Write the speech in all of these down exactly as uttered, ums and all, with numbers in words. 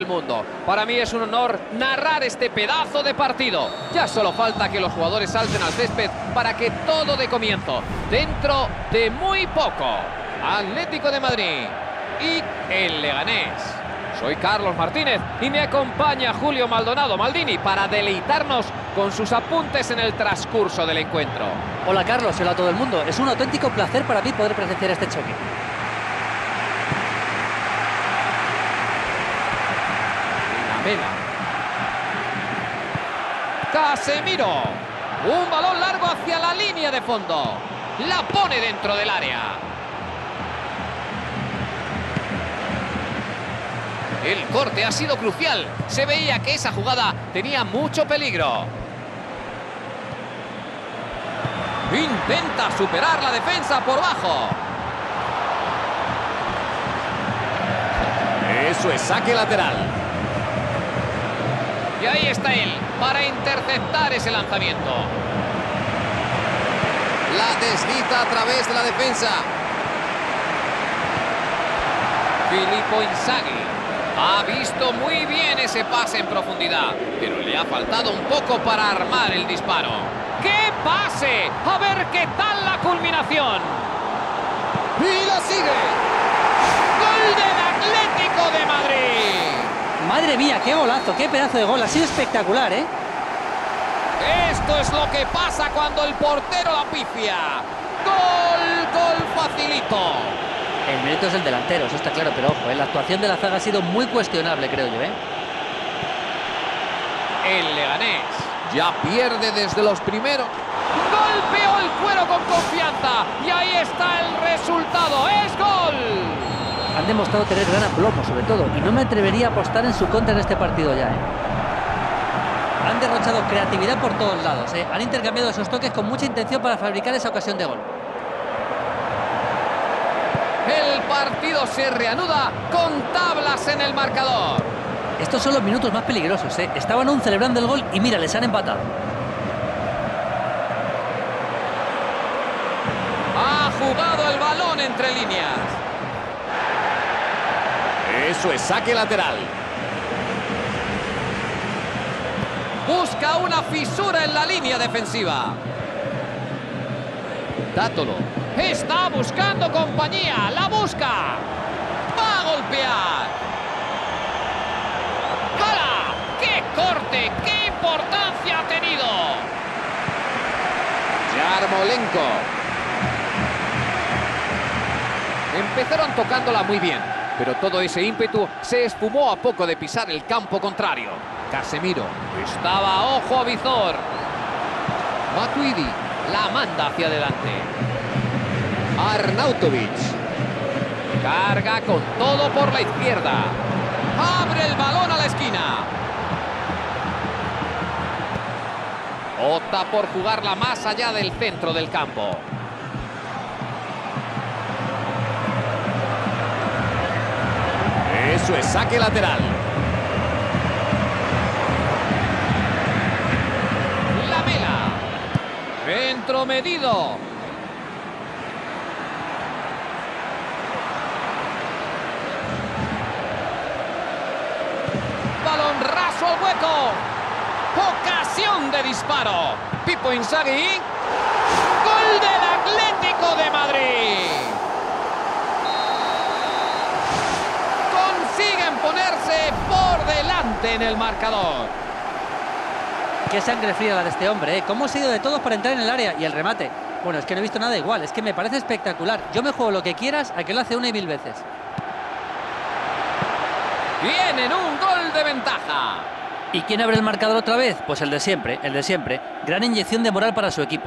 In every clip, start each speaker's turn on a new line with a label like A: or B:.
A: Mundo. Para mí es un honor narrar este pedazo de partido. Ya solo falta que los jugadores salten al césped para que todo dé comienzo. Dentro de muy poco, Atlético de Madrid y el Leganés. Soy Carlos Martínez y me acompaña Julio Maldonado Maldini para deleitarnos con sus apuntes en el transcurso del encuentro.
B: Hola Carlos, hola a todo el mundo. Es un auténtico placer para mí poder presenciar este choque.
A: Casemiro, un balón largo hacia la línea de fondo, la pone dentro del área. El corte ha sido crucial, se veía que esa jugada tenía mucho peligro. Intenta superar la defensa por bajo. Eso es saque lateral. Y ahí está él, para interceptar ese lanzamiento. La desliza a través de la defensa. Filippo Inzaghi ha visto muy bien ese pase en profundidad, pero le ha faltado un poco para armar el disparo. ¡Qué pase! A ver qué tal la culminación. Y la sigue. ¡Gol del Atlético de Madrid!
B: Madre mía, qué golazo, qué pedazo de gol, ha sido espectacular, ¿eh?
A: Esto es lo que pasa cuando el portero la pifia. Gol, gol facilito.
B: El mérito es el delantero, eso está claro, pero ojo, ¿eh? La actuación de la zaga ha sido muy cuestionable, creo yo, ¿eh?
A: El Leganés ya pierde desde los primeros. Golpeó el cuero con confianza y ahí está el resultado, es gol.
B: Han demostrado tener gran aplomo, sobre todo, y no me atrevería a apostar en su contra en este partido ya, ¿eh? Han derrochado creatividad por todos lados, ¿eh? Han intercambiado esos toques con mucha intención para fabricar esa ocasión de gol.
A: El partido se reanuda con tablas en el marcador.
B: Estos son los minutos más peligrosos, ¿eh? Estaban aún celebrando el gol y mira, les han empatado.
A: Ha jugado el balón entre líneas. Eso es saque lateral. Busca una fisura en la línea defensiva. Tátolo. Está buscando compañía. La busca. Va a golpear. ¡Hala! ¡Qué corte! ¡Qué importancia ha tenido! Yarmolenko. Empezaron tocándola muy bien, pero todo ese ímpetu se esfumó a poco de pisar el campo contrario. Casemiro estaba a ojo a visor. Matuidi la manda hacia adelante. Arnautovic carga con todo por la izquierda. Abre el balón a la esquina. Opta por jugarla más allá del centro del campo. Eso es saque lateral. Lamela. Centro medido. Balón raso al hueco. Ocasión de disparo. Filippo Inzaghi. Gol del Atlético de Madrid. Consiguen ponerse por delante en el marcador.
B: Qué sangre fría la de este hombre, ¿eh? Cómo ha sido de todos para entrar en el área y el remate. Bueno, es que no he visto nada igual, es que me parece espectacular. Yo me juego lo que quieras a que lo hace una y mil veces.
A: Tienen un gol de ventaja.
B: ¿Y quién abre el marcador otra vez? Pues el de siempre, el de siempre. Gran inyección de moral para su equipo.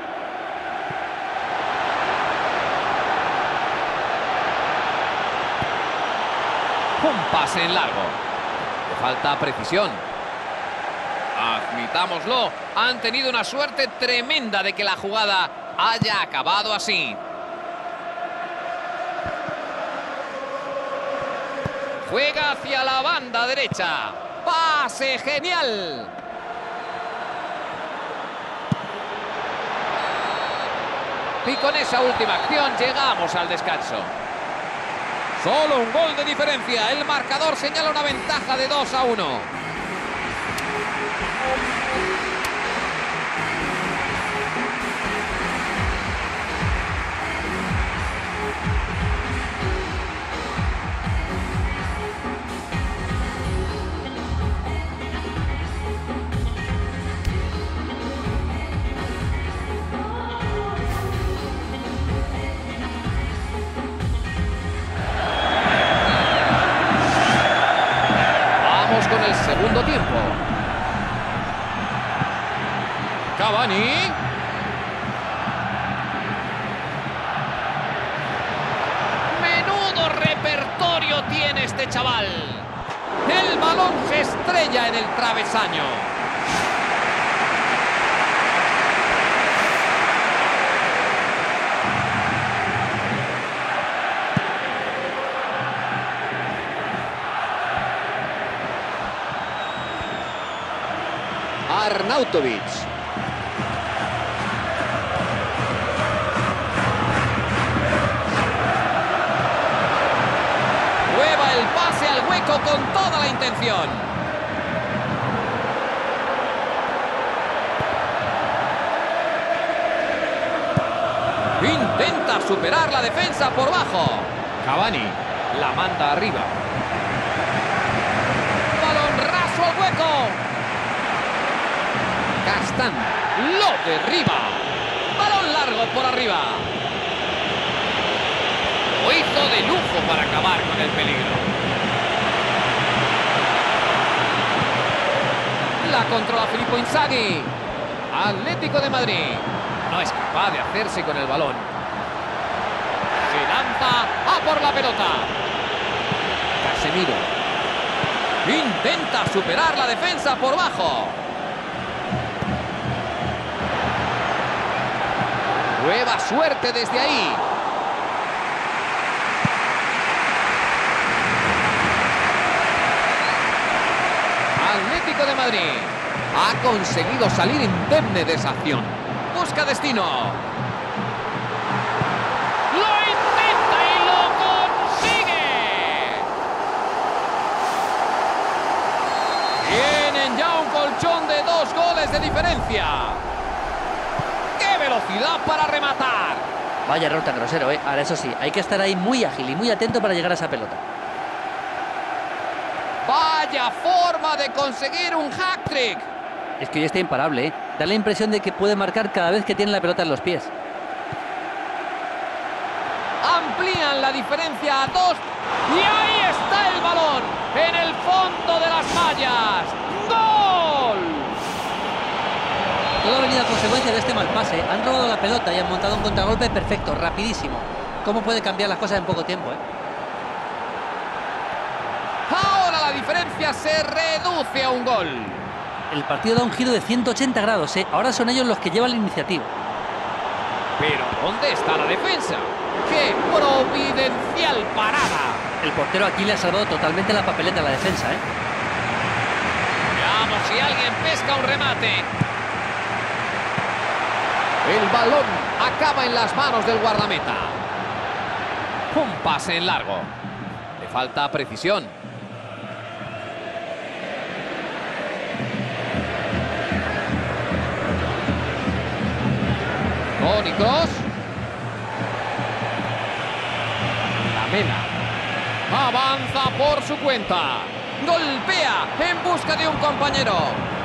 A: Un pase en largo. Le falta precisión. Admitámoslo, han tenido una suerte tremenda de que la jugada haya acabado así. Juega hacia la banda derecha. ¡Pase genial! Y con esa última acción llegamos al descanso. Solo un gol de diferencia. El marcador señala una ventaja de dos a uno. Con el segundo tiempo. Cavani. Menudo repertorio tiene este chaval. El balón se estrella en el travesaño. Arnautovic. Prueba el pase al hueco con toda la intención. Intenta superar la defensa por bajo. Cavani la manda arriba. Balón raso al hueco. Castán lo derriba. Balón largo por arriba. Lo hizo de lujo para acabar con el peligro. La controla Filippo Inzaghi. Atlético de Madrid. No es capaz de hacerse con el balón. Se lanza a por la pelota. Casemiro. Intenta superar la defensa por bajo. Nueva suerte desde ahí. Atlético de Madrid ha conseguido salir indemne de esa acción. Busca destino. ¡Lo intenta y lo consigue! Tienen ya un colchón de dos goles de diferencia. Velocidad para rematar.
B: Vaya error tan grosero, ¿eh? Ahora, eso sí, hay que estar ahí muy ágil y muy atento para llegar a esa pelota.
A: Vaya forma de conseguir un hat-trick.
B: Es que hoy está imparable, ¿eh? Da la impresión de que puede marcar cada vez que tiene la pelota en los pies.
A: Amplían la diferencia a dos. Y ahí está el balón. En el fondo de las mallas. ¡Gol!
B: Todo ha venido a consecuencia de este mal pase. Han robado la pelota y han montado un contragolpe perfecto, rapidísimo. ¿Cómo puede cambiar las cosas en poco tiempo, eh?
A: Ahora la diferencia se reduce a un gol.
B: El partido da un giro de ciento ochenta grados, ¿eh? Ahora son ellos los que llevan la iniciativa.
A: Pero ¿dónde está la defensa? ¡Qué providencial parada!
B: El portero aquí le ha salvado totalmente la papeleta a la defensa, ¿eh?
A: Veamos si alguien pesca un remate. El balón acaba en las manos del guardameta. Un pase en largo. Le falta precisión. Toni Kroos. Lamela. Avanza por su cuenta. Golpea en busca de un compañero.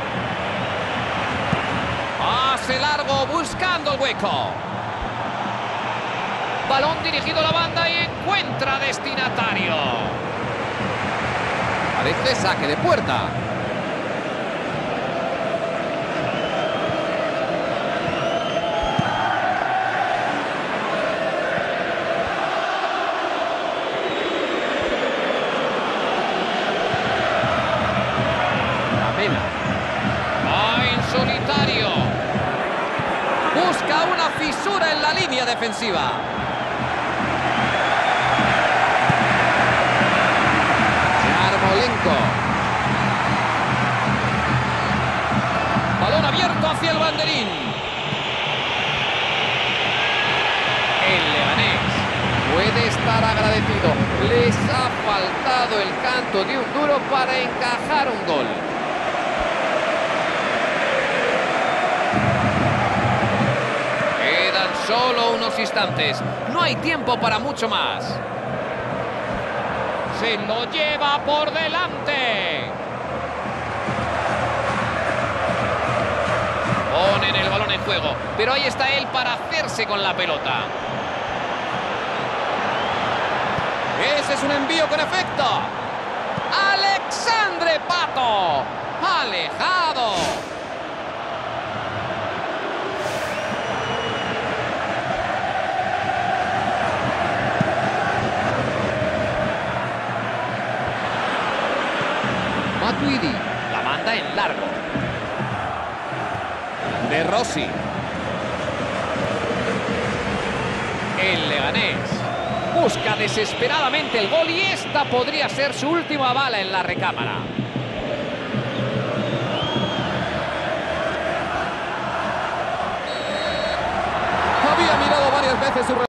A: Pase largo buscando el hueco. Balón dirigido a la banda y encuentra destinatario. Parece saque de puerta. Lamela. Va en solitario. Busca una fisura en la línea defensiva. Yarmolenko. Balón abierto hacia el banderín. El leganés puede estar agradecido Les ha faltado el canto de un duro para encajar un gol. Quedan solo unos instantes. No hay tiempo para mucho más. Se lo lleva por delante. Ponen el balón en juego, pero ahí está él para hacerse con la pelota. Ese es un envío con efecto. Alexandre Pato. Alejado. Matuidi. La manda en largo. De Rossi. El Leganés busca desesperadamente el gol y esta podría ser su última bala en la recámara. Había mirado varias veces su